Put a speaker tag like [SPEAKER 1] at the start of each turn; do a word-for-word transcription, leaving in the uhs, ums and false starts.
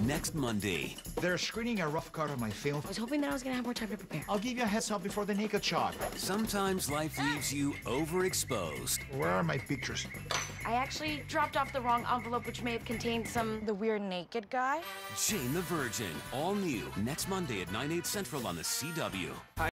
[SPEAKER 1] next Monday.
[SPEAKER 2] They're screening a rough cut of my film.
[SPEAKER 3] I was hoping that I was gonna have more time to prepare.
[SPEAKER 2] I'll give you a heads up before the naked shot.
[SPEAKER 1] Sometimes life leaves you overexposed.
[SPEAKER 2] Where are my pictures?
[SPEAKER 3] I actually dropped off the wrong envelope, which may have contained some the weird naked guy.
[SPEAKER 1] Jane the Virgin, all new, next Monday at nine, eight central on the C W.